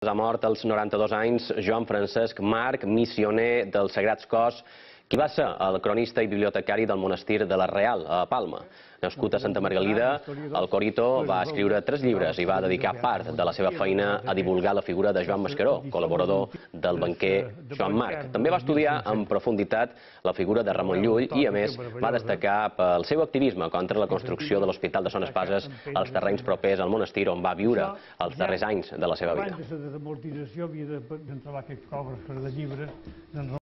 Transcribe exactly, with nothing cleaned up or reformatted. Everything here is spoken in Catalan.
Ha mort als noranta-dos anys Joan Francesc Marc, missioner dels Sagrats Cors, qui va ser el cronista i bibliotecari del monestir de la Real, a Palma. Nascut a Santa Margalida, el Corito va escriure tres llibres i va dedicar part de la seva feina a divulgar la figura de Joan Mascaró, col·laborador del banquer Joan Marc. També va estudiar en profunditat la figura de Ramon Llull i, a més, va destacar pel seu activisme contra la construcció de l'Hospital de Son Espases als terrenys propers al monestir on va viure els darrers anys de la seva vida.